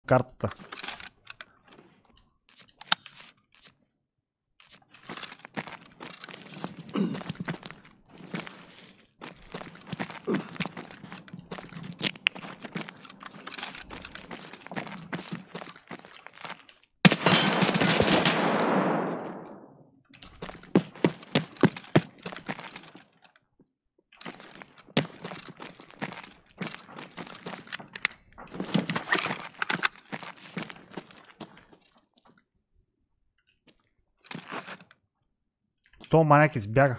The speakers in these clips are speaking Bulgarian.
картата. То маняк избяга.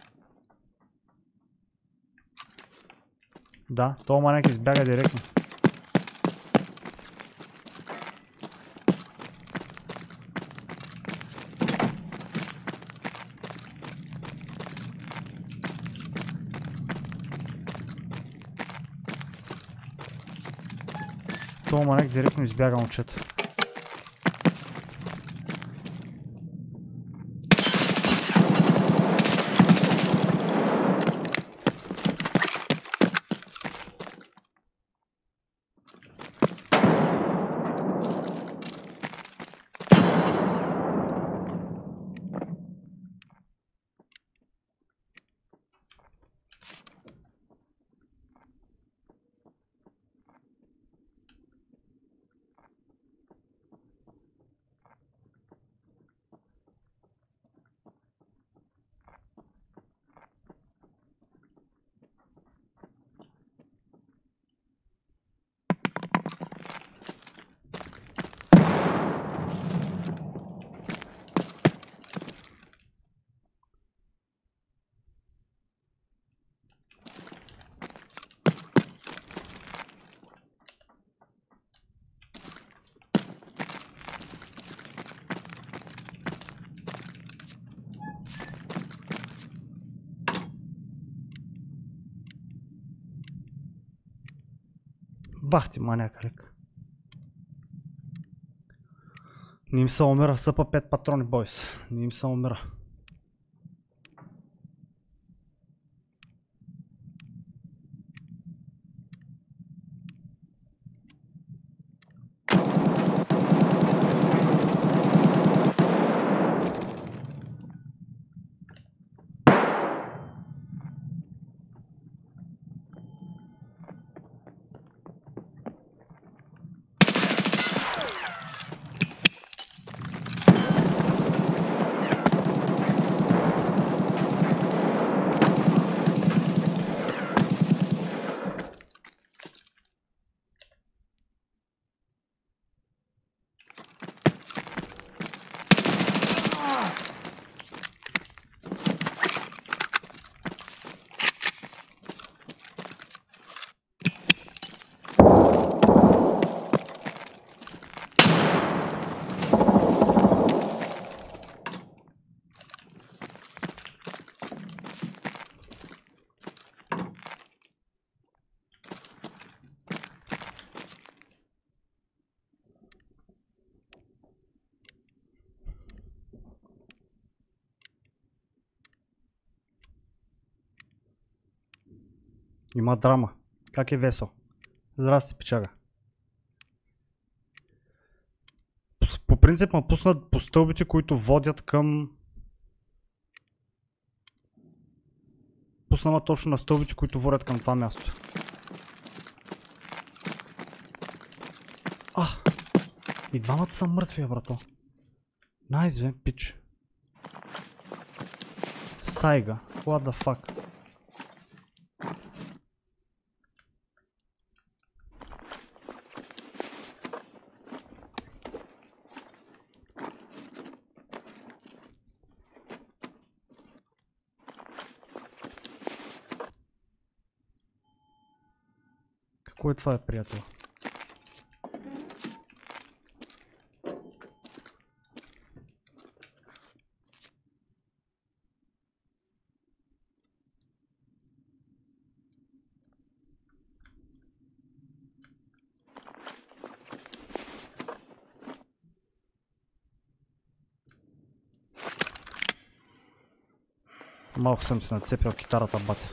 Да, то маняк избяга директно. То маняк директно избяга, момчета. Бах ти маняк, рек. Не им се умира, съпа 5 патрони, бойс. Не им се умира. Има драма. Как е Весо? Здрасти, печага. По принцип ме пуснат по стълбите, които водят към... Пуснала точно на стълбите, които водят към това място. И двамата са мъртви, брато. Найс, бе, пич. Сайга. What the fuck? Какво е това, приятел? Малко съм си нацепил китарата, бате.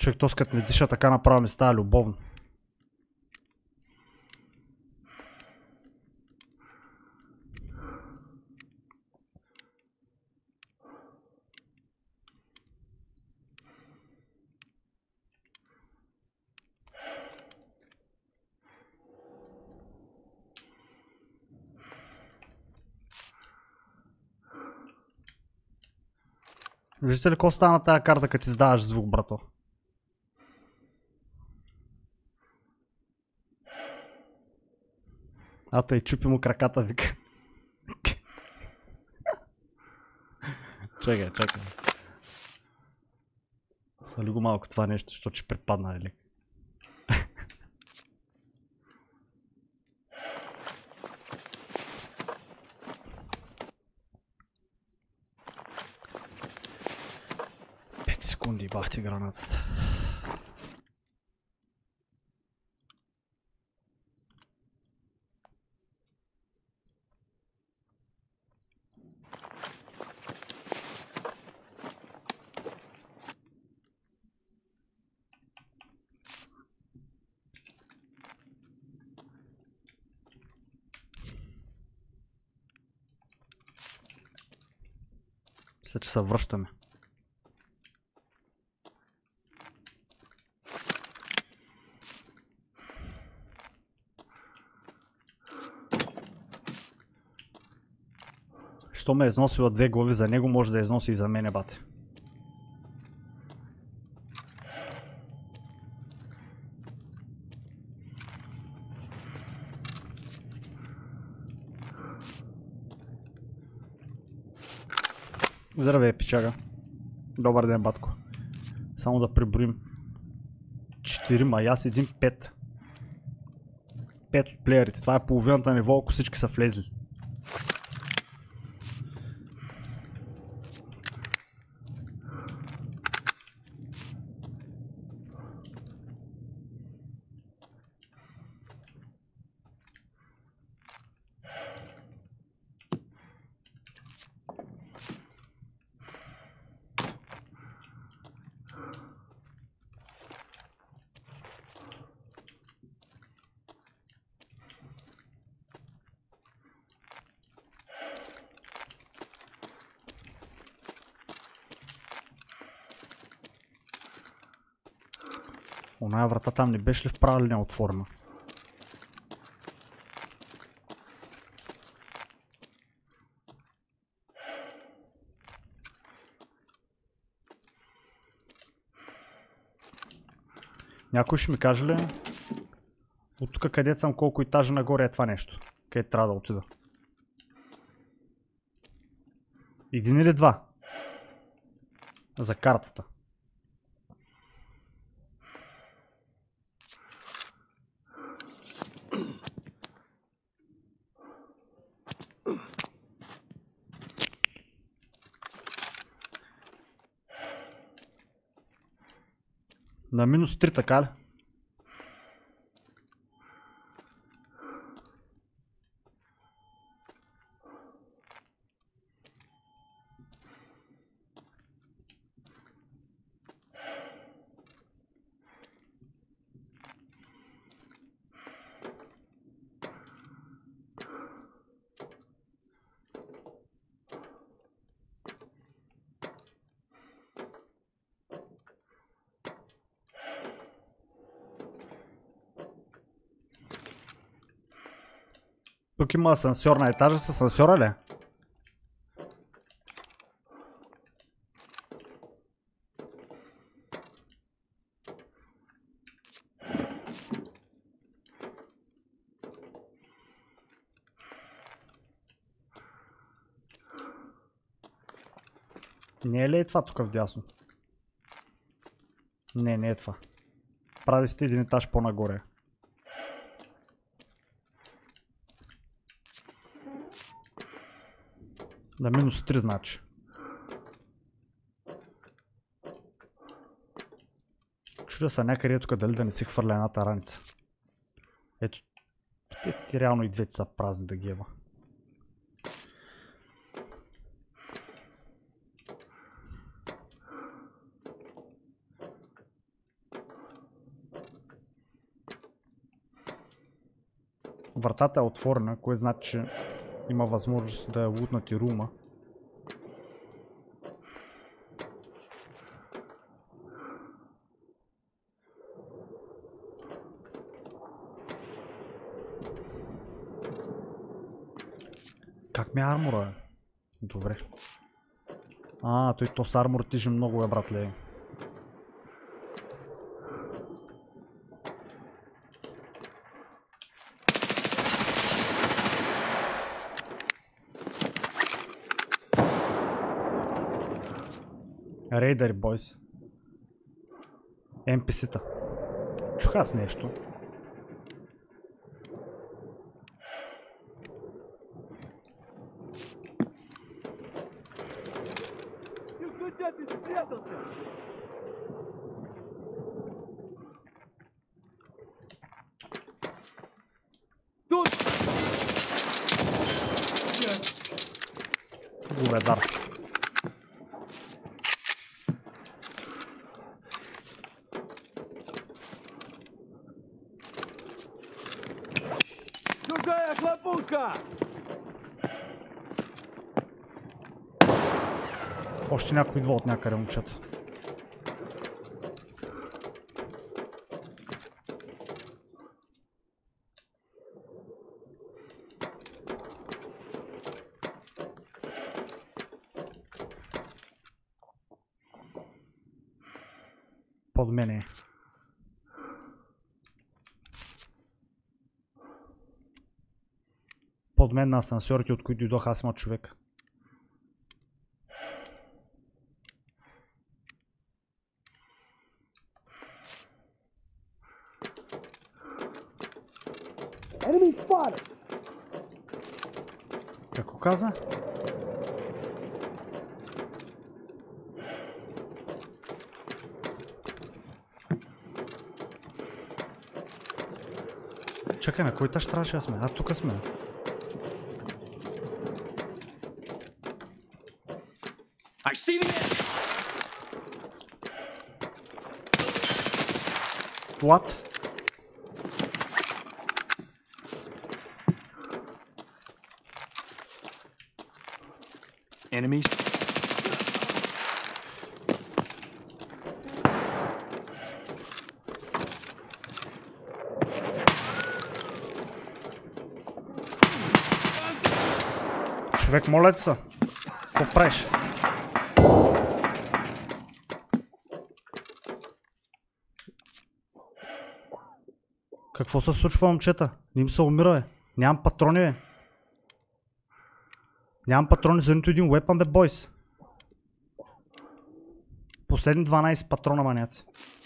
Човек, то като ме диша така направо ми става любовно. Виждате ли какво става на тази карта, като издаваш звук, брато? Ата и чупи му краката, вика. Чакай. Свали го малко това нещо, защото ще припадна, или? Секунди, бахте гранатата. Мисля, че се връщаме. Що ме е износила 2 глави за него, може да я износи и за мене, бате. Здравей, пичага. Добър ден, батко. Само да преброим. 4, аз 5. 5 от плеерите. Това е половината ниво, ако всички са влезли. Оная врата там не беше ли в права линия отворена? Някой ще ми каже ли от тук където съм колко етажа нагоре е това нещо? Къде трябва да отида? 1 или 2? За картата. На -3, така ли? Тук има асансьор на етажа с асансьора ли? Не е ли това тук вдясно? Не е това. Прави сте 1 етаж по-нагоре. На -3 значи. Чудя са някъде тук дали да не си хвърля едната раница. Ето. Ти реално и двете са празни да ги еба. Вратата е отворена, което значи, че има възможност да я лутнат и рума. Как ми е армора? Добре. Той то с армор тежи много, братле. Рейдери, бойс. NPC-та. Чух аз нещо. Говедар. Другая хлопушка! Още някой идва от някъде, момчета. Под мене. Под мен на асансьорите, от които дойдох, аз има човек. Какво каза? Чакай, на кой етаж трябваше да сме? Тук сме. I see the enemy! What? Enemies. Човек, моля ти се. Какво правиш? Какво се случва, момчета? Не им се умира, бе. Нямам патрони, бе. Нямам патрони за нито един уепън, бе, бойс. Последни 12 патрона, маняци.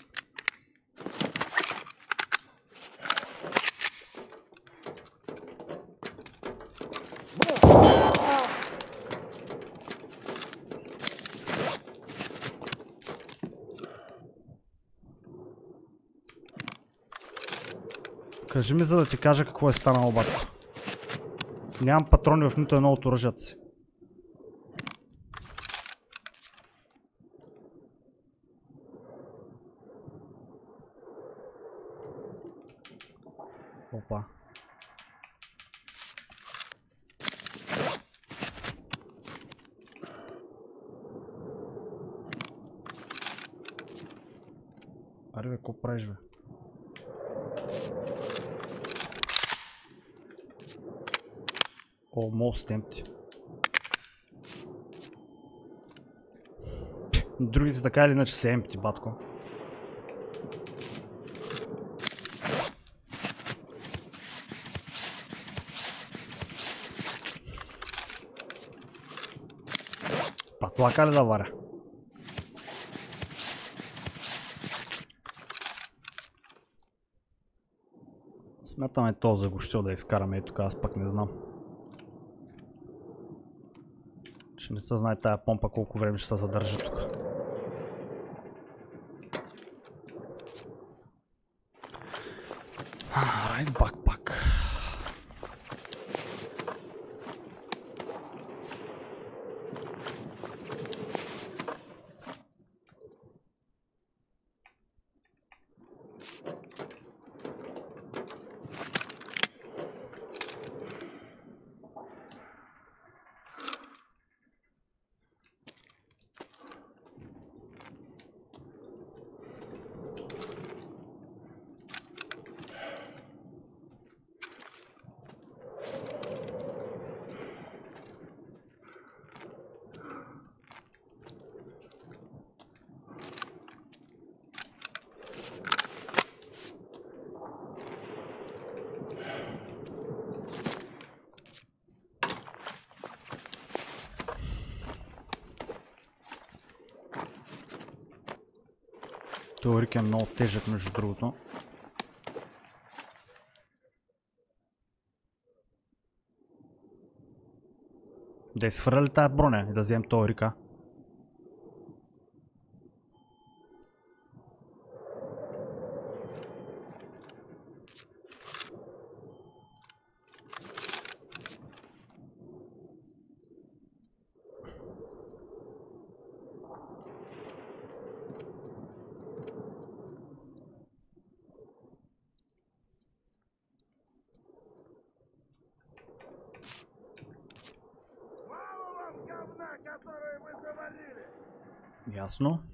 Кажи ми, за да ти кажа какво е станало, батко. Нямам патрони в нито едно от оръжията си. Опа. Аре бе, какво правиш, бе? Almost empty. Другите така или иначе са empty, батко. Патлака ли да варя? Смятаме този заглушител да изкараме и тук, аз пък не знам. Ще не се знае тая помпа колко време ще се задържа тук. Райт бакпак. Теорик е много тежък, между другото. Да изхвърля ли тая броня и да вземем теорика? Ясно.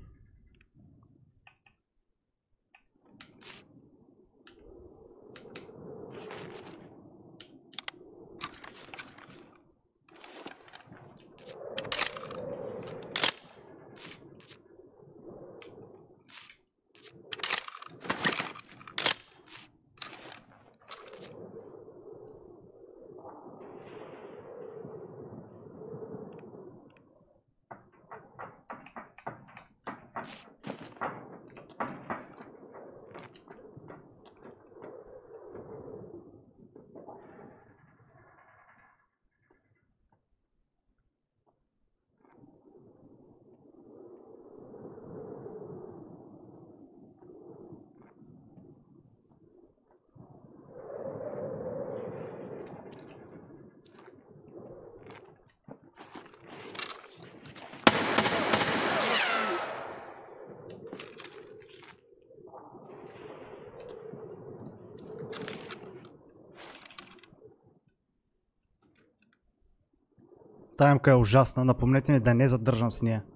Тая емка е ужасна, напомнете ми да не задържам с нея.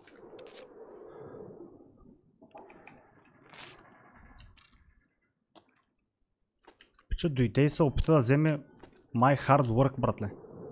Пича дойде и се опита да вземе my hard work, братле.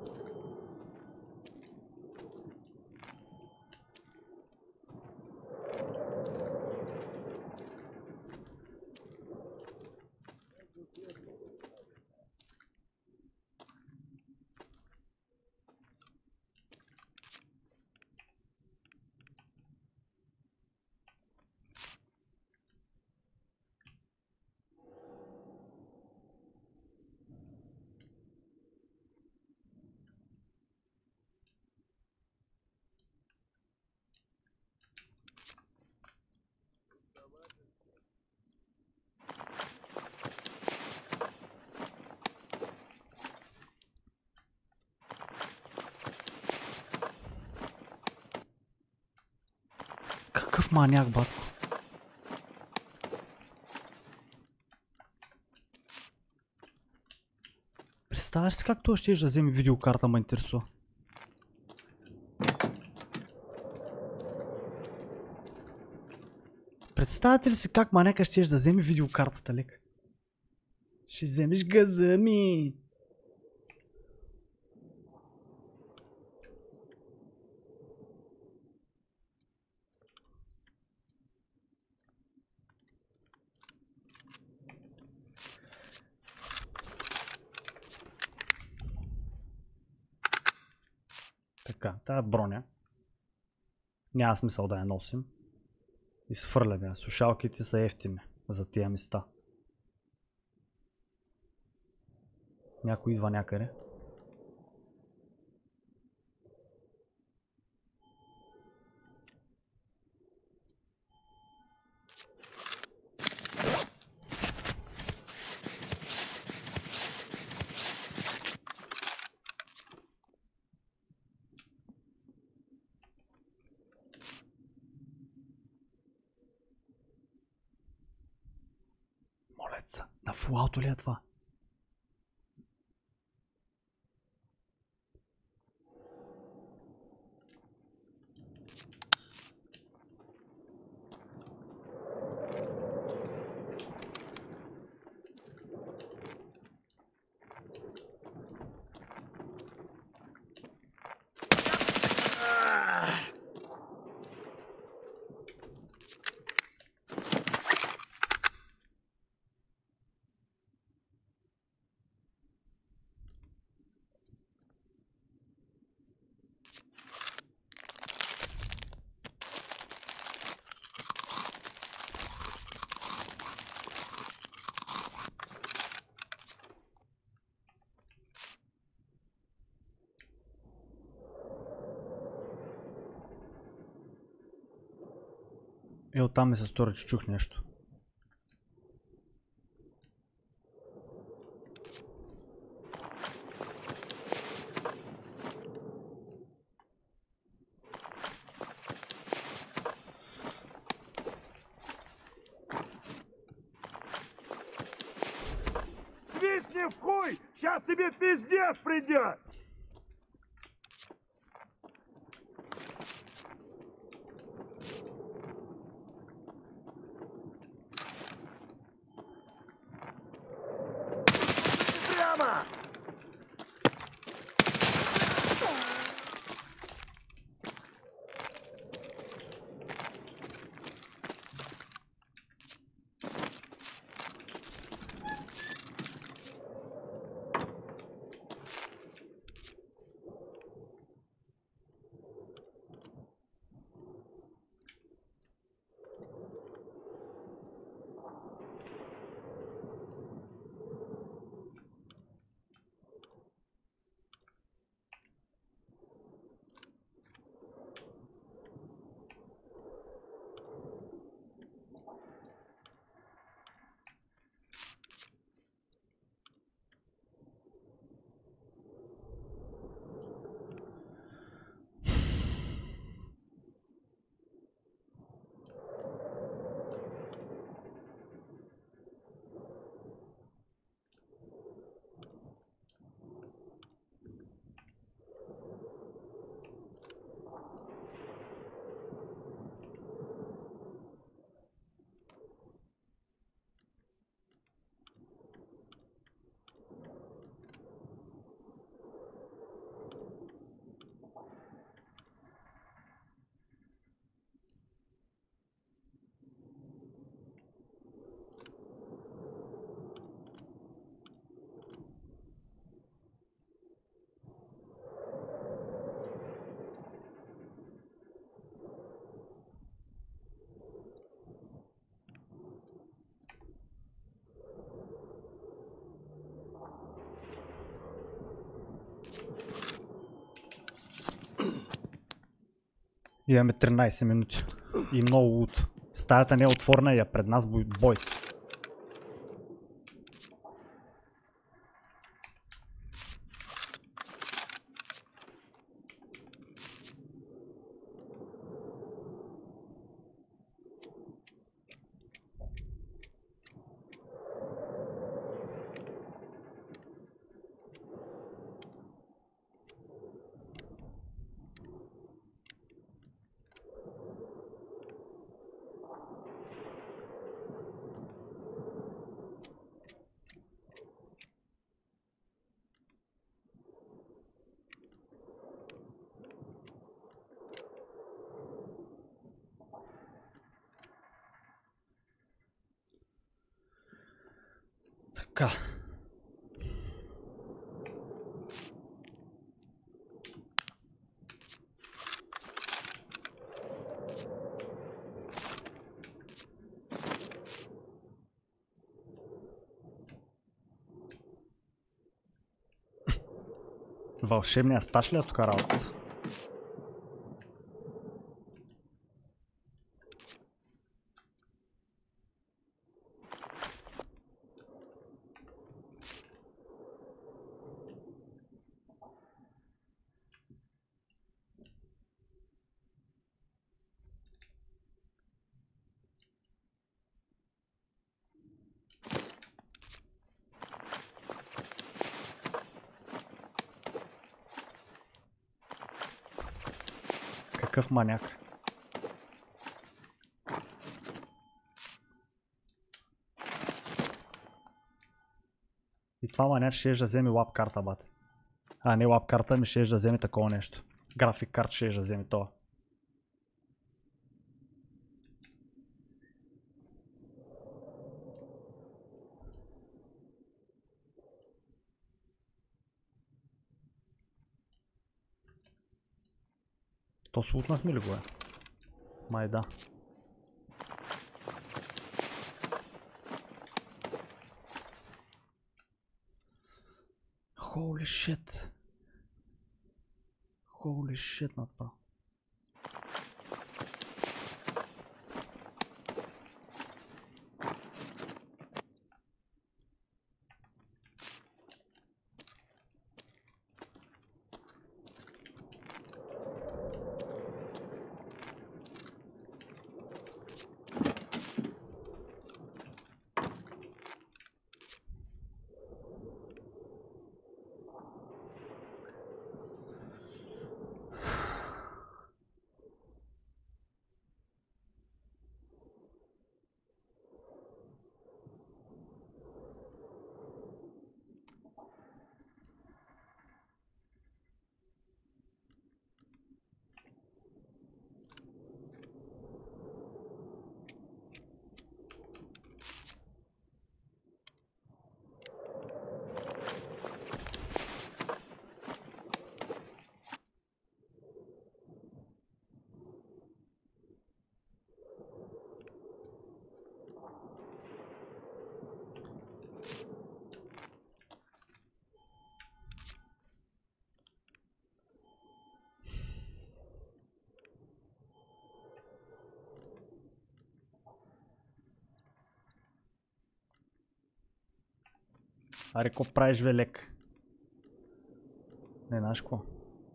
Какъв маняк, батко. Представяш си как той ще да вземе видеокарта, ме интересува. Представяте ли си как маняка ще да вземе видеокартата, лек? Ще вземеш газа ми. Така, тая броня няма смисъл да я носим. Изхвърляме. Слушалките са ефтини за тия места. Някой идва някъде. Молеца, на фулауто ли е това? Оттам ми се стори, че чух нещо. Свистни в хуй! Сейчас тебе пиздец придет! Прямо! Имаме 13 минути и много лут. Стаята не е отворена и е пред нас, бойс. Така. Вълшебния стаж ли е тук работата? Какъв маняк. И това маняк ще да вземе лап карта, бате. А, не лап карта, ми ще да вземе такова нещо. График карт ще да вземе това. То слутнахме ли го е? Май да. Holy shit. Holy shit, направо. Аре, какво правиш, велек? Не, знаеш какво?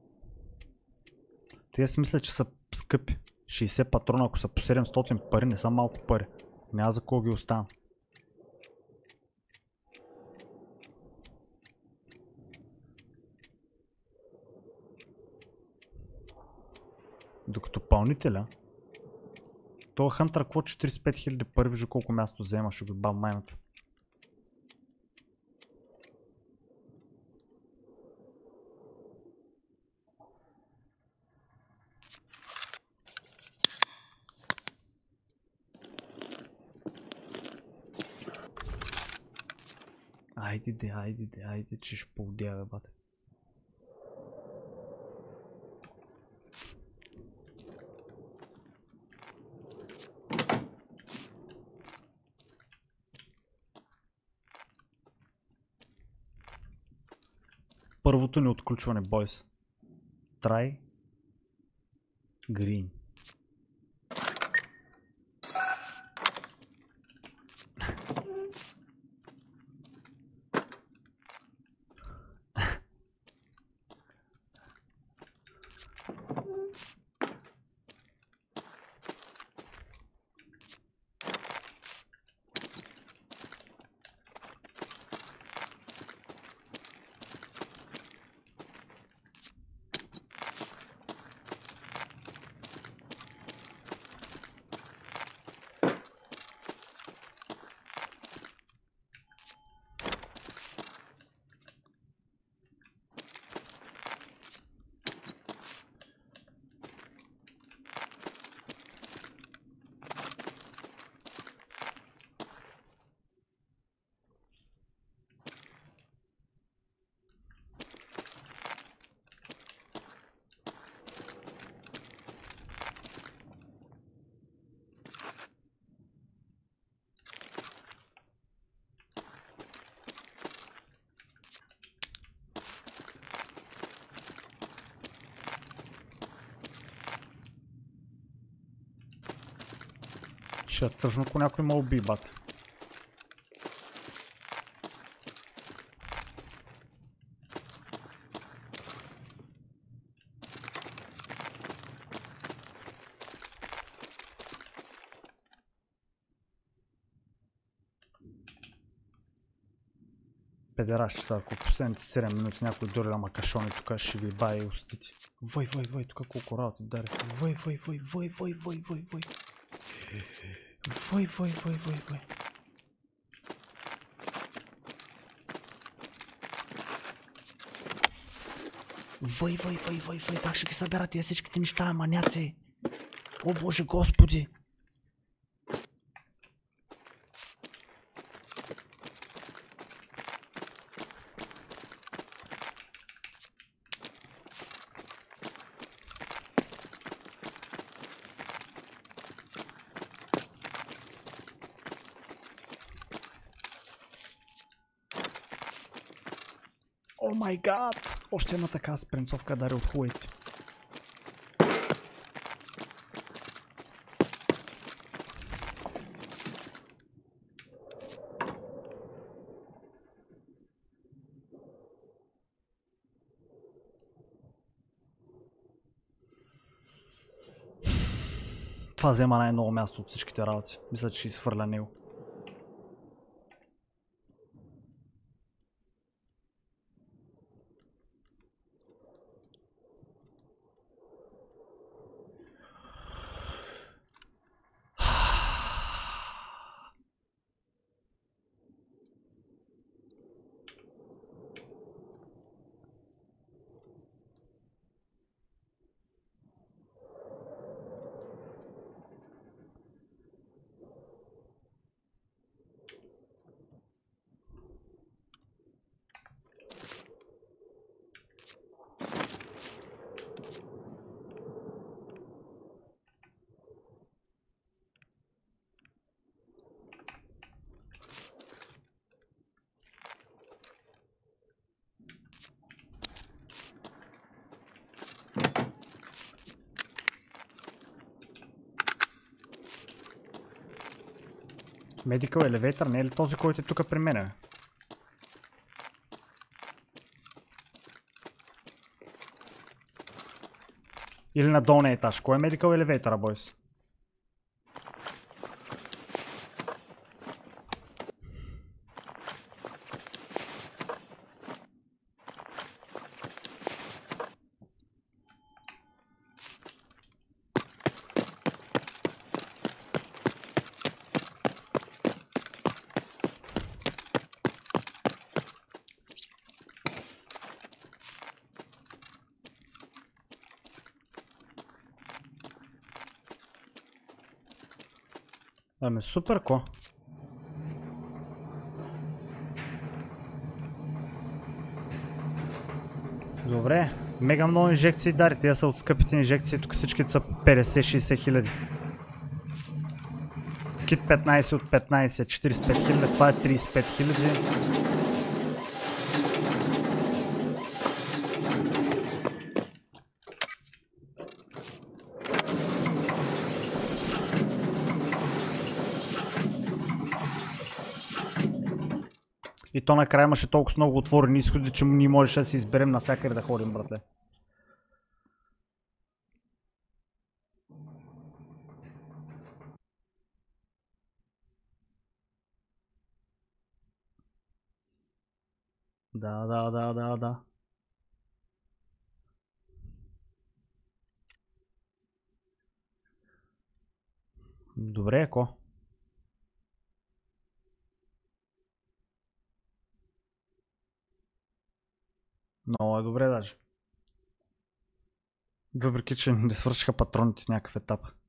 Те си мисля, че са скъпи. 60 патрона, ако са по 700 пари, не са малко пари. Няма за кого ги оставам. Докато пълнителя, това Хантър какво 45 000 пари, вижда колко място взема, ще го бам майната. Айде, че ще повдя, бе, бате. Първото ни отключване, бойс. Try green. Ще е тъжно, ако някой ме уби, бате. Педеращите, ако последните 7 минути някой дори на макашони, тук ще ви бая и устите. Вой, тук колко работа дари. Вой. Вой, как ще ги събера тия всичките неща, маняци? О, Боже Господи! О май гад! Още една така спринцовка дари от хубавите. Това взема най-много място от всичките работи. Мисля, че ще изхвърля него. Medical Elevator не е ли този, който е тук при мен? Или на долния етаж. Кой е Medical Elevator, бойс? Ами супер, ко? Добре, мега много инжекции дари, тия са от скъпите инжекции, тук всички са 50-60 хиляди. Кит 15 от 15, 45 хиляди, това е 35 хиляди. И то накрая имаше толкова много отворени изходи, че ние можеше да си изберем навсякъде да ходим, братле. Да. Добре, ако. Много е добре даже. Въпреки, че не свършиха патроните в някакъв етап.